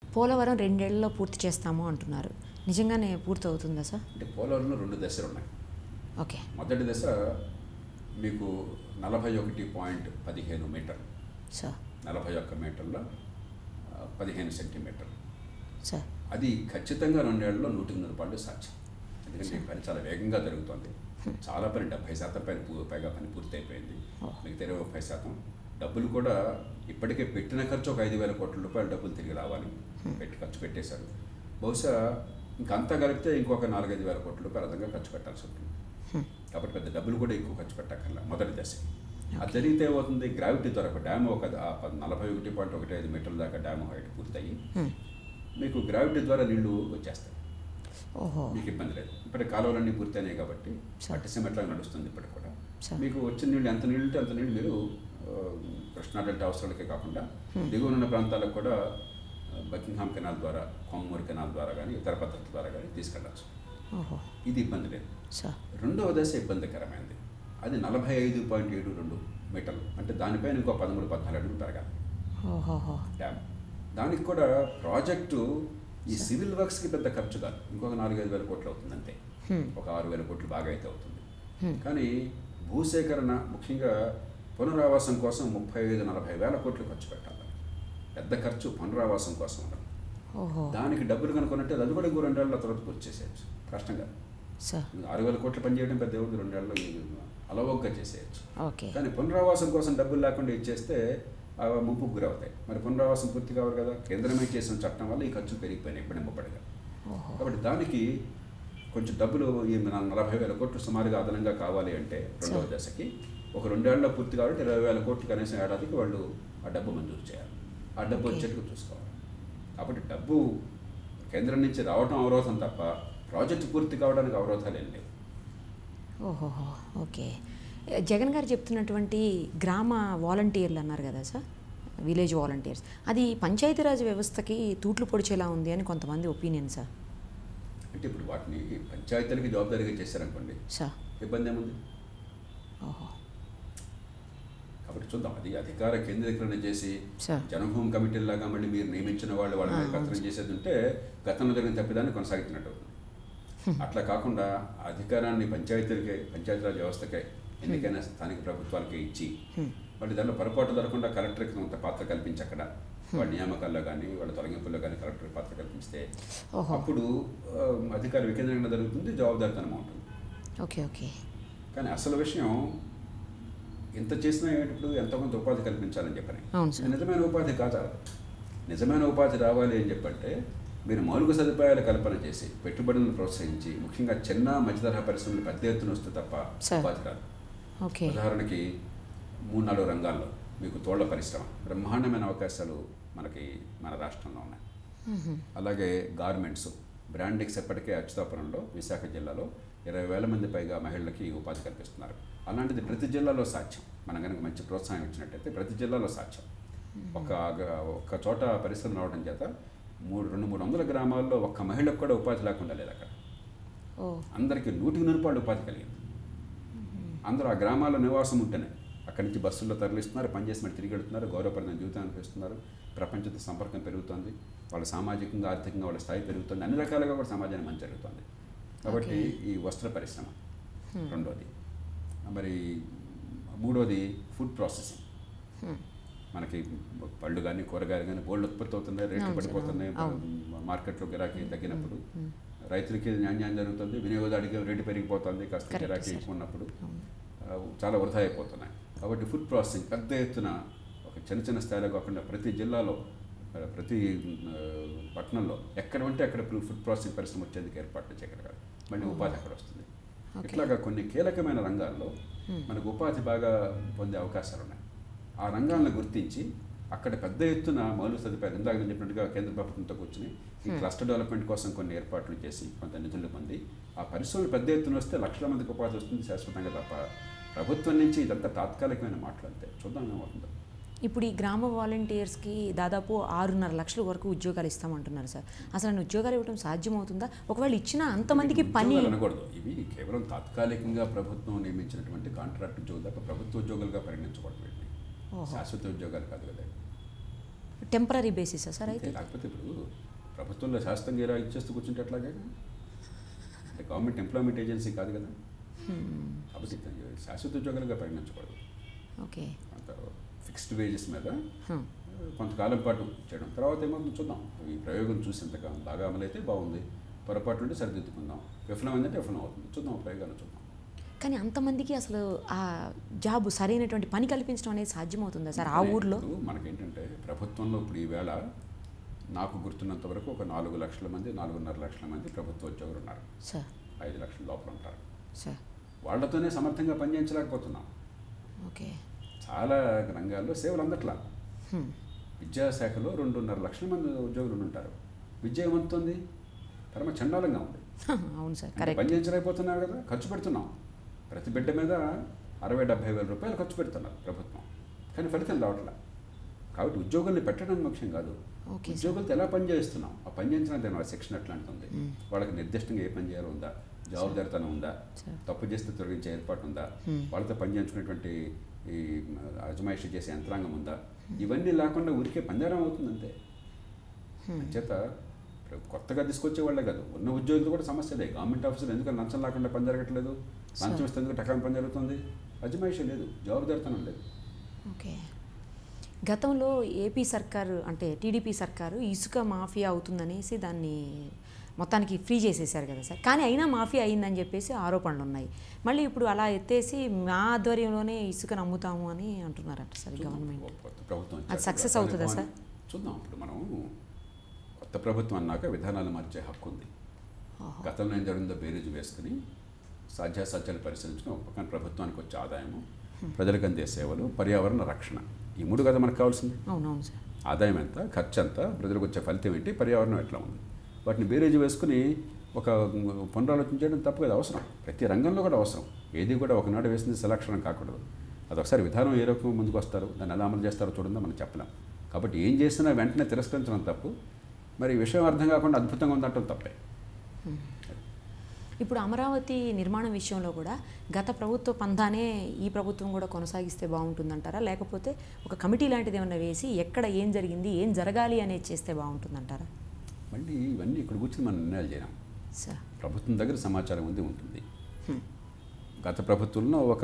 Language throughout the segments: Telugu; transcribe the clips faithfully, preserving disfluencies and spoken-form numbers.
పోలవరం రెండేళ్లలో పూర్తి చేస్తాము అంటున్నారు. నిజంగానే పూర్తి అవుతుందా సార్? అంటే పోలవరంలో రెండు దశలు ఉన్నాయి. ఓకే. మొదటి దశ మీకు నలభై ఒకటి పాయింట్ పదిహేను మీటర్లు సార్, నలభై ఒక్క మీటర్ల పదిహేను సెంటీమీటర్లు సార్. అది ఖచ్చితంగా రెండేళ్లలో నూటికి నూరు రూపాయలు సాధ్యం. ఎందుకంటే ఈ పని చాలా వేగంగా జరుగుతుంది. చాలా పని డెబ్బై శాతం పైన పైగా పని పూర్తి అయిపోయింది. మిగతా ఇరవై ముప్పై శాతం డబ్బులు కూడా ఇప్పటికే పెట్టిన ఖర్చు ఒక ఐదు వేల కోట్ల రూపాయల డబ్బులు తిరిగి రావాలి, పెట్టి ఖర్చు పెట్టేశారు. బహుశా ఇంకంతా కలిపితే ఇంకొక నాలుగైదు వేల కోట్ల రూపాయలు అదనంగా ఖర్చు పెట్టాల్సి ఉంటుంది. కాబట్టి పెద్ద డబ్బులు కూడా ఎక్కువ ఖర్చు పెట్టక్కర్లా మొదటి దశ. అది జరిగితే ఏమవుతుంది, గ్రావిటీ ద్వారా ఒక డ్యామ్ ఒక నలభై ఒకటి పాయింట్ ఒకటి ఐదు మీటర్ల దాకా డ్యామ్ హైట్ పూర్తయి మీకు గ్రావిటీ ద్వారా నీళ్లు వచ్చేస్తాయి. మీకు ఇబ్బంది లేదు. ఇప్పటి కాలువలన్నీ పూర్తయినాయి కాబట్టి పట్టిసీమ ఎట్లా నడుస్తుంది ఇప్పటికి కూడా. మీకు వచ్చిన నీళ్ళు ఎంత నీళ్ళు ఉంటే అంత నీళ్ళు మీరు కృష్ణా డెల్టా అవసరాలకే కాకుండా దిగువనున్న ప్రాంతాలకు కూడా బకింగ్హామ్ కెనాల్ ద్వారా, కొమ్మూరు కెనాల్ ద్వారా కానీ ఇతర పద్ధతుల ద్వారా కానీ తీసుకెళ్ళచ్చు. ఇది ఇబ్బంది లేదు. రెండవ దశ ఇబ్బందికరమైనది. అది నలభై ఐదు పాయింట్ ఏడు రెండు మీటర్లు, అంటే దానిపైన ఇంకో పదమూడు పద్నాలుగు అడుగులు పెరగాలి డ్యామ్. దానికి కూడా ప్రాజెక్టు ఈ సివిల్ వర్క్స్కి పెద్ద ఖర్చు కాదు, ఇంకొక నాలుగైదు వేల కోట్లు అవుతుంది అంతే. ఒక ఆరు వేల కోట్లు బాగా అయితే అవుతుంది. కానీ భూసేకరణ, ముఖ్యంగా పునరావాసం కోసం ముప్పై ఐదు నలభై వేల కోట్లు ఖర్చు పెట్టాలి. పెద్ద ఖర్చు పునరావాసం కోసం ఉండదు. దానికి డబ్బులు కనుక్కున్నట్టే అది కూడా ఇంకో రెండేళ్ల తర్వాత పూర్తి చేసేయచ్చు కష్టంగా. ఆరు వేల కోట్లు పనిచేయడం పెద్ద దేవుడు రెండేళ్ళు అలవోగ్గా చేసేయచ్చు. కానీ పునరావాసం కోసం డబ్బులు లేకుండా ఇచ్చేస్తే ముప్పుకు గురవుతాయి. మరి పునరావాసం పూర్తి కావాలి కదా. కేంద్రమే చేసిన చట్టం వల్ల ఈ ఖర్చు పెరిగిపోయినాయి ఇప్పుడు నింపబడిగా. కాబట్టి దానికి కొంచెం డబ్బులు ఈ నలభై వేల కోట్లు సుమారుగా అదనంగా కావాలి అంటే రెండవ దశకి ఒక రెండేళ్లలో పూర్తి కాబట్టి ఇరవై వేల కోట్లు కనీసం ఏడాదికి వాళ్ళు ఆ డబ్బు మంజూరు చేయాలి. ఆ డబ్బు వచ్చేట్టుకు చూసుకోవాలి. కాబట్టి డబ్బు కేంద్రం నుంచి రావడం అవరోధం తప్ప ప్రాజెక్టు పూర్తి కావడానికి అవరోధాలు ఏం లేవు. ఓహోహో, ఓకే. జగన్ గారు చెప్తున్నటువంటి గ్రామ వాలంటీర్లు అన్నారు కదా సార్, విలేజ్ వాలంటీర్స్, అది పంచాయతీరాజ్ వ్యవస్థకి తూట్లు పొడిచేలా ఉంది అని కొంతమంది ఒపీనియన్ సార్. అంటే ఇప్పుడు వాటిని పంచాయతీలకి జవాబుదారీగా చేశారనుకోండి సార్, ఇబ్బంది ఏముంది? ఓహో. కాబట్టి చూద్దాం. అది అధికార కేంద్రీకరణ చేసి జనభూమి కమిటీలాగా మళ్ళీ మీరు నియమించిన వాళ్ళు వాళ్ళని పత్రం చేసేది ఉంటే గతంలో జరిగిన తప్పిదాన్ని కొనసాగుతున్నట్టు. అట్లా కాకుండా అధికారాన్ని పంచాయతీలకే, పంచాయతీరాజ్ వ్యవస్థకే, ఎన్నికైన స్థానిక ప్రభుత్వాలకే ఇచ్చి మళ్ళీ దానిలో పొరపాటు జరగకుండా కలెక్టర్కి కొంత పాత్ర కల్పించి అక్కడ వాళ్ళ నియామకాల్లో కానీ వాళ్ళ తొలగింపుల్లో కానీ కలెక్టర్ పాత్ర కల్పిస్తే అప్పుడు అధికార వికేంద్రీకరణ జరుగుతుంది, జవాబుదారితనం ఉంటుంది. Okay okay. కానీ అసలు విషయం ఎంత చేసినా ఇప్పుడు ఎంతో కొంత ఉపాధి కల్పించాలని చెప్పని. నిజమైన ఉపాధి కాదు. నిజమైన ఉపాధి రావాలి అని చెప్పంటే మీరు మౌలిక సదుపాయాల కల్పన చేసి పెట్టుబడులను ప్రోత్సహించి ముఖ్యంగా చిన్న మధ్యతరహా పరిశ్రమలు పెద్ద ఎత్తున వస్తే తప్ప ఉపాధి రాదు. ఉదాహరణకి మూడు నాలుగు రంగాల్లో మీకు తోళ్ల పరిశ్రమ, బ్రహ్మాండమైన అవకాశాలు మనకి మన రాష్ట్రంలో ఉన్నాయి. అలాగే గార్మెంట్స్, బ్రాండింగ్స్ ఎప్పటికే అచ్యుతాపురంలో విశాఖ జిల్లాలో ఇరవై వేల మంది పైగా మహిళలకి ఉపాధి కల్పిస్తున్నారు. అలాంటిది ప్రతి జిల్లాలో సాధ్యం. మనం కనుక మంచి ప్రోత్సాహం ఇచ్చినట్టయితే ప్రతి జిల్లాలో సాధ్యం. ఒక ఒక చోట పరిశ్రమ రావడం చేత మూడు రెండు మూడు వందల గ్రామాల్లో ఒక్క మహిళకు కూడా ఉపాధి లేకుండా లేదు అక్కడ. అందరికీ నూటికి నూరు రూపాయలు ఉపాధి కలిగింది. అందరూ ఆ గ్రామాల్లో నివాసం ఉంటేనే అక్కడి నుంచి బస్సుల్లో తరలిస్తున్నారు, పనిచేసి మరి తిరిగి వెళ్తున్నారు, గౌరవపరమైన జీవితాన్ని అనిపిస్తున్నారు, ప్రపంచంతో సంపర్కం పెరుగుతుంది, వాళ్ళ సామాజికంగా ఆర్థికంగా వాళ్ళ స్థాయి పెరుగుతుంది, అన్ని రకాలుగా కూడా సమాజానికి మంచి జరుగుతుంది. కాబట్టి ఈ వస్త్ర పరిశ్రమ రెండోది. మరి మూడోది ఫుడ్ ప్రాసెసింగ్. మనకి పళ్ళు కానీ కూరగాయలు కానీ బోల్డ్ ఉత్పత్తి అవుతున్నాయి, రేట్లు పడిపోతున్నాయి, మార్కెట్లో గిరాకీ తగ్గినప్పుడు రైతులకి న్యాయం జరుగుతుంది, వినియోగదారుడికి రేటు పెరిగిపోతుంది, కాస్త గిరాకీ ఎక్కువ ఉన్నప్పుడు చాలా వృధా అయిపోతున్నాయి. కాబట్టి ఫుడ్ ప్రాసెసింగ్ పెద్ద ఎత్తున ఒక చిన్న చిన్న స్థాయిలో కాకుండా ప్రతి జిల్లాలో ప్రతి పట్టణంలో ఎక్కడ ఉంటే అక్కడ ఫుడ్ ప్రాసెసింగ్ పరిశ్రమ వచ్చేందుకు ఏర్పాట్లు చేయగలగాలి. మళ్ళీ ఉపాధి అక్కడ వస్తుంది. ఇట్లాగా కొన్ని కీలకమైన రంగాల్లో మనకు ఉపాధి బాగా పొందే అవకాశాలు ఉన్నాయి. ఆ రంగాలను గుర్తించి అక్కడ పెద్ద ఎత్తున మౌలిక సదుపాయాలు, ఇందాక నేను చెప్పినట్టుగా కేంద్ర ప్రభుత్వంతో కూర్చుని ఈ క్లస్టర్ డెవలప్మెంట్ కోసం కొన్ని ఏర్పాట్లు చేసి కొంత నిధులు పొంది ఆ పరిశ్రమలు పెద్ద ఎత్తున వస్తే లక్షల మందికి ఉపాధి వస్తుంది శాశ్వతంగా తప్ప ప్రభుత్వం నుంచి ఇదంతా తాత్కాలికమైన మాటలు అంతే. చూద్దాం ఏమవుతుందో. ఇప్పుడు ఈ గ్రామ వాలంటీర్స్కి దాదాపు ఆరున్నర లక్షల వరకు ఉద్యోగాలు ఇస్తామంటున్నారు సార్. అసలు ఉద్యోగాలు ఇవ్వడం సాధ్యమవుతుందా? ఒకవేళ ఇచ్చినా అంతమందికి పని అనకూడదు. ఇవి కేవలం తాత్కాలికంగా ప్రభుత్వం నియమించినటువంటి కాంట్రాక్ట్ ఉద్యోగులు తప్ప ప్రభుత్వ ఉద్యోగులుగా పరిగణించకూడదు. వీటిని శాశ్వత ఉద్యోగాలు కాదు కదా. టెంపరీ బేసిసా సార్ అయితే? లేకపోతే ఇప్పుడు ప్రభుత్వంలో శాస్త్రంగా ఇలా ఇచ్చేస్తూ కూర్చుంటే ఎట్లాగే, అంటే గవర్నమెంట్ ఎంప్లాయ్మెంట్ ఏజెన్సీ కాదు కదా, కాబట్టి శాశ్వత ఉద్యోగాలుగా పరిగణించకూడదు. ఓకే, అంత ఫిక్స్డ్ వేజెస్ మీద కొంతకాలం పాటు చేయడం, తర్వాత ఏమవుతుందో చూద్దాం. ఈ ప్రయోగం చూసి ఎంతగా బాగా అమలైతే బాగుంది, పొరపాటు నుండి సరిదిద్దుకుందాం, విఫలం ఏంటంటే విఫలం అవుతుంది, చూద్దాం ప్రయోగాన్ని చూద్దాం. కానీ అంతమందికి అసలు ఆ జాబ్ సరైనటువంటి పని కల్పించడం అనేది సాధ్యమవుతుందా సార్ ఆ ఊర్లో? మనకేంటంటే ప్రభుత్వంలో ఇప్పుడు ఈవేళ నాకు గుర్తున్నంత వరకు ఒక నాలుగు లక్షల మంది నాలుగున్నర లక్షల మంది ప్రభుత్వ ఉద్యోగులు ఉన్నారు సార్. ఐదు లక్షల లోపల ఉంటారు సార్. వాళ్ళతోనే సమర్థంగా పనిచేయించలేకపోతున్నాం. ఓకే, చాలా రంగాల్లో సేవలు అందట్లా. విద్యాశాఖలో రెండున్నర లక్షల మంది ఉద్యోగులు ఉంటారు, విద్య ఏమంతుంది పరమ చండాలంగా ఉంది. అవును సార్, పనిచేయించలేకపోతున్నారు కదా, ఖర్చు పెడుతున్నాం ప్రతి బిడ్డ మీద అరవై డెబ్బై వేల రూపాయలు ఖర్చు పెడుతున్నారు ప్రభుత్వం, కానీ ఫలితం రావట్లా. కాబట్టి ఉద్యోగుల్ని పెట్టడం ముఖ్యం కాదు, ఉద్యోగులతో ఎలా పని చేస్తున్నాం, ఆ పని చేయించడానికి వాళ్ళ శిక్షణ ఎట్లాంటి ఉంది, వాళ్ళకి నిర్దిష్టంగా ఏ పని చేయాలో ఉందా, జవాబుదారితనం ఉందా, తప్పు చేస్తే తొలగించే ఏర్పాటు ఉందా, వాళ్ళతో పని చేయించుకునేటువంటి ఈ అజమాయిషి చేసే యంత్రాంగం ఉందా, ఇవన్నీ లేకుండా ఊరికే పంజారం అవుతుంది అంతే. అంచేత కొత్తగా తీసుకొచ్చే వాళ్ళే కాదు, ఉన్న ఉద్యోగులు కూడా సమస్యలే. గవర్నమెంట్ ఆఫీసులు ఎందుకు లంచం లేకుండా పని జరగట్లేదు, లంచం ఇస్తే ఎందుకు టకాన్ని పని జరుగుతుంది, అజమాయిషి లేదు, జవాబుదారితనం లేదు. ఓకే, గతంలో ఏపీ సర్కారు అంటే టీడీపీ సర్కారు ఇసుక మాఫియా అవుతుందనేసి దాన్ని మొత్తానికి ఫ్రీ చేసేసారు కదా సార్, కానీ అయినా మాఫియా అయిందని చెప్పేసి ఆరోపణలు ఉన్నాయి. మళ్ళీ ఇప్పుడు అలా ఎత్తేసి మా ఆధ్వర్యంలోనే ఇసుకను అమ్ముతాము అని అంటున్నారట సార్ గవర్నమెంట్. ప్రభుత్వం అది సక్సెస్ అవుతుందా సార్? చూద్దాం. ఇప్పుడు మనం కొత్త ప్రభుత్వం అన్నాక విధానాలు మార్చే హక్కు ఉంది. గతంలో ఏం జరిగిందో బేరీజు వేసుకుని సాధ్యాసాధ్యాలు పరిశీలించుకుని ఒక పక్కన ప్రభుత్వానికి వచ్చే ఆదాయము, ప్రజలకు అందే సేవలు, పర్యావరణ రక్షణ, ఈ మూడు కదా మనకు కావాల్సింది. అవునవును సార్. ఆదాయం ఎంత, ఖర్చు ఎంత, ప్రజలకు వచ్చే ఫలితం ఏంటి, పర్యావరణం ఎట్లా ఉంది, వాటిని బేరీజు వేసుకుని ఒక పునరాలోచన చేయడం తప్పు కదా, అవసరం. ప్రతి రంగంలో కూడా అవసరం. ఏది కూడా ఒకనాడు వేసింది సెలక్షణం కాకూడదు. అదొకసారి విధానం ఏ రకం ముందుకు వస్తారు, దాన్ని ఎలా అమలు చేస్తారో చూడండి మనం చెప్పలేం. కాబట్టి ఏం చేసినా వెంటనే తిరస్కరించడం తప్పు, మరి విషయం అర్థం కాకుండా అద్భుతంగా ఉందంటాం తప్పే. ఇప్పుడు అమరావతి నిర్మాణం విషయంలో కూడా గత ప్రభుత్వ పందానే ఈ ప్రభుత్వం కూడా కొనసాగిస్తే బాగుంటుందంటారా, లేకపోతే ఒక కమిటీ లాంటిది ఏమన్నా వేసి ఎక్కడ ఏం జరిగింది, ఏం జరగాలి అనేది చేస్తే బాగుంటుందంటారా? మళ్ళీ ఇవన్నీ ఇక్కడ కూర్చొని మనం నిర్ణయాలు చేయడం సార్. ప్రభుత్వం దగ్గర సమాచారం ఉంది ఉంటుంది. గత ప్రభుత్వంలో ఒక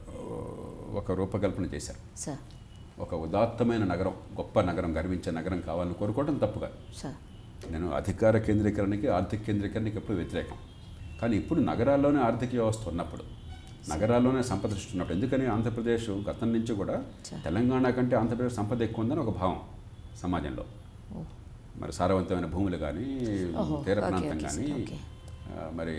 ఒక రూపకల్పన చేశారు సార్. ఒక ఉదాత్తమైన నగరం, గొప్ప నగరం, గర్వించే నగరం కావాలని కోరుకోవడం తప్పు కాదు సార్. నేను అధికార కేంద్రీకరణకి ఆర్థిక కేంద్రీకరణకి ఎప్పుడు వ్యతిరేకం. కానీ ఇప్పుడు నగరాల్లోనే ఆర్థిక వ్యవస్థ ఉన్నప్పుడు, నగరాల్లోనే సంపద సృష్టి ఉన్నప్పుడు, ఎందుకని ఆంధ్రప్రదేశ్ గతం నుంచి కూడా తెలంగాణ కంటే ఆంధ్రప్రదేశ్ సంపద ఎక్కువ ఉందని ఒక భావం సమాజంలో. మరి సారవంతమైన భూములు కానీ, తీర ప్రాంతం కానీ, మరి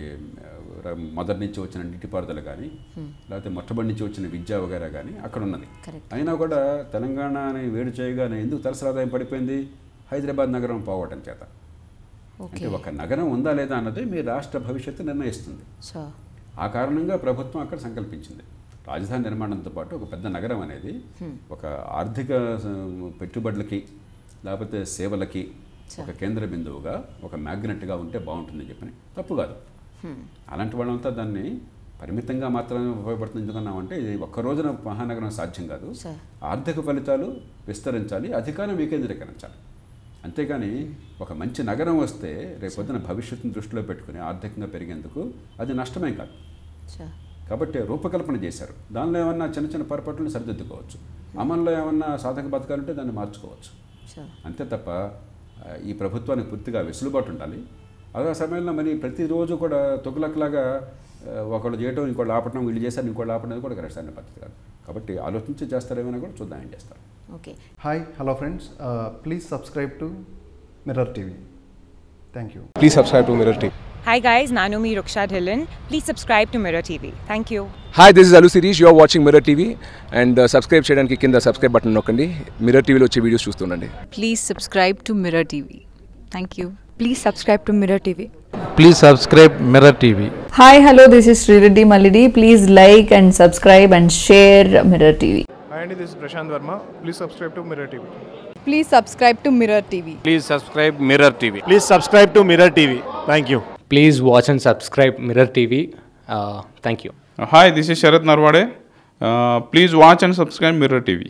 మొదటి నుంచి వచ్చిన నీటిపారుదల కానీ, లేకపోతే మొట్టమొదటి నుంచి వచ్చిన విద్యా వగైరా కానీ అక్కడ ఉన్నది. అయినా కూడా తెలంగాణని వేడి చేయగానే ఎందుకు తలసరి ఆదాయం పడిపోయింది, హైదరాబాద్ నగరం పోవటం చేత. అంటే ఒక నగరం ఉందా లేదా అన్నది మీ రాష్ట్ర భవిష్యత్తు నిర్ణయిస్తుంది. ఆ కారణంగా ప్రభుత్వం అక్కడ సంకల్పించింది. రాజధాని నిర్మాణంతో పాటు ఒక పెద్ద నగరం అనేది ఒక ఆర్థిక పెట్టుబడులకి లేకపోతే సేవలకి ఒక కేంద్ర బిందువుగా, ఒక మ్యాగ్నెట్గా ఉంటే బాగుంటుందని చెప్పని తప్పు కాదు. అలాంటి వాళ్ళంతా దాన్ని పరిమితంగా మాత్రమే ఉపయోగపడుతుంది ఎందుకన్నామంటే ఇది ఒక్క రోజున మహానగరం సాధ్యం కాదు. ఆర్థిక ఫలితాలు విస్తరించాలి, అధికారం వికేంద్రీకరించాలి. అంతేగాని ఒక మంచి నగరం వస్తే రేపొద్దున భవిష్యత్తును దృష్టిలో పెట్టుకుని ఆర్థికంగా పెరిగేందుకు అది నష్టమేం కాదు. కాబట్టి రూపకల్పన చేశారు, దానిలో ఏమన్నా చిన్న చిన్న పొరపాట్లను సరిదిద్దుకోవచ్చు, అమల్లో ఏమన్నా సాధక బతకాలంటే దాన్ని మార్చుకోవచ్చు. అంతే తప్ప ఈ ప్రభుత్వానికి పూర్తిగా వెసులుబాటు ఉండాలి. అదే సమయంలో మరి ప్రతిరోజు కూడా తొగులకలాగా ఒకళ్ళు చేయటం, ఇంకోళ్ళు ఆపటం, వీళ్ళు చేశారు ఇంకోళ్ళు ఆపడం కూడా కరెక్ట్ అయిన పద్ధతి కాదు. కాబట్టి ఆలోచించి చేస్తారేమైనా కూడా చూద్దాం ఏం చేస్తారు. Okay, hi, hello friends, please subscribe to mirror TV. Thank you. Please subscribe to Mirror T V. Hi guys, Nanomi Ruksha Dhillon. Please subscribe to Mirror T V. Thank you. Hi, this is Alu Sirish. You are watching Mirror T V and uh, subscribe cheyadaniki kinda subscribe button nokkandi. Mirror T V lo vachche videos chustundandi. Please subscribe to Mirror T V. Thank you. Please subscribe to Mirror T V. Please subscribe Mirror T V. Hi, hello, this is Srireddy Malidi. Please like and subscribe and share Mirror T V. Hi, Andy, this is Prashant Verma. Please subscribe to Mirror T V. Please subscribe to Mirror T V. Please subscribe Mirror T V. Please subscribe to Mirror T V. Thank you. Please watch and subscribe Mirror T V. Uh, thank you. Uh, hi, this is Sharat Narwade. Uh, please watch and subscribe Mirror T V.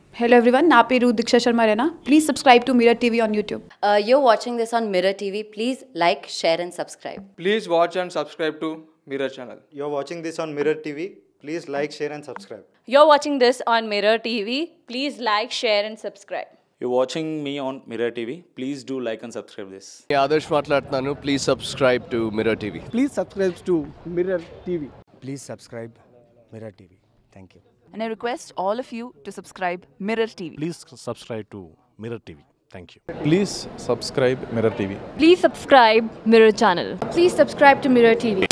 Hello everyone, na peru Diksha Sharma Rena. Please subscribe to Mirror T V on YouTube. Uh, you're watching this on Mirror T V. Please like, share and subscribe. Please watch and subscribe to Mirror channel. You're watching this on Mirror T V. Please like, share and subscribe. You're watching this on Mirror T V. Please like, share and subscribe. You're watching me on Mirror T V. Please do like and subscribe this. Adarsh Matladnanu. Please subscribe to Mirror T V. Please subscribe to Mirror T V. Please subscribe Mirror T V. Thank you. And I request all of you to subscribe Mirror T V. Please subscribe to Mirror T V. Thank you. Please subscribe Mirror T V. Please subscribe Mirror channel. Please subscribe to Mirror T V.